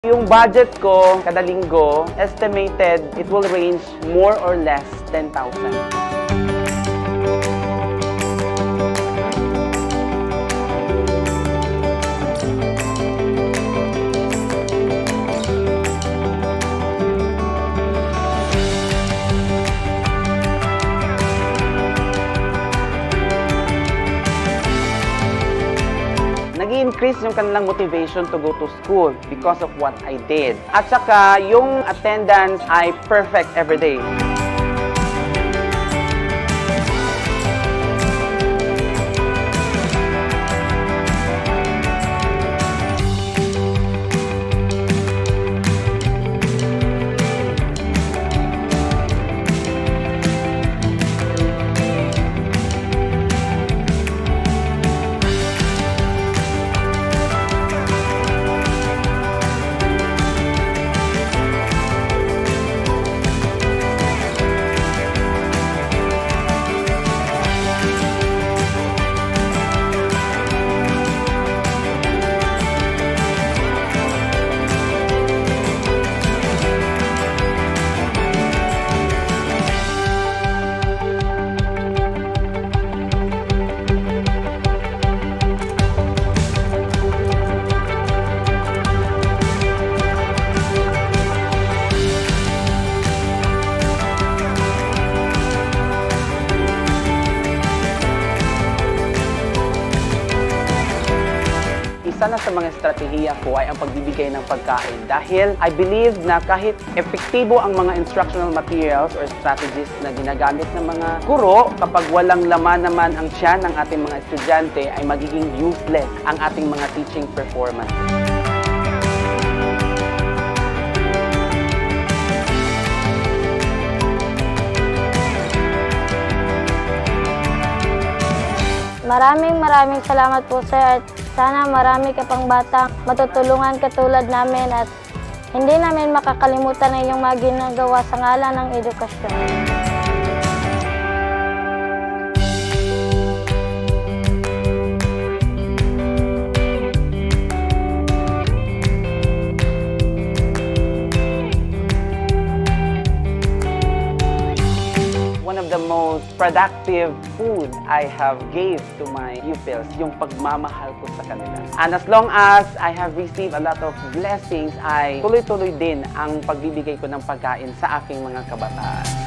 Yung budget ko kada linggo, estimated it will range more or less 10,000. Nag-increase yung kanilang motivation to go to school because of what I did. At saka, yung attendance ay perfect every day. Isa na sa mga estratehiya ko ay ang pagbibigay ng pagkain dahil I believe na kahit epektibo ang mga instructional materials or strategies na ginagamit ng mga guro, kapag walang laman naman ang tiyan ng ating mga estudyante ay magiging useless ang ating mga teaching performance. Maraming salamat po, sir, at sana marami ka pang batang matutulungan katulad namin at hindi namin makakalimutan ang iyong mga ginagawa sa ngalan ng edukasyon. One of the most productive food I have gave to my pupils, yung pagmamahal ko sa kanila. And as long as I have received a lot of blessings, ay tuloy-tuloy din ang pagbibigay ko ng pagkain sa aking mga kabataan.